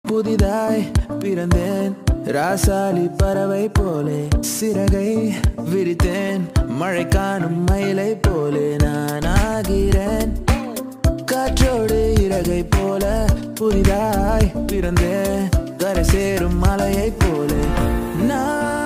புதிதாய் பிறந்தேன் ராசாலி பறவை போலே சிறகை விரித்தேன் மழை காணும் மயிலை போலே நான் ஆகிறேன் காற்றோடு இறகை போல புதிதாய் பிறந்தேன் கரை சேரும் மலையை போலே நான்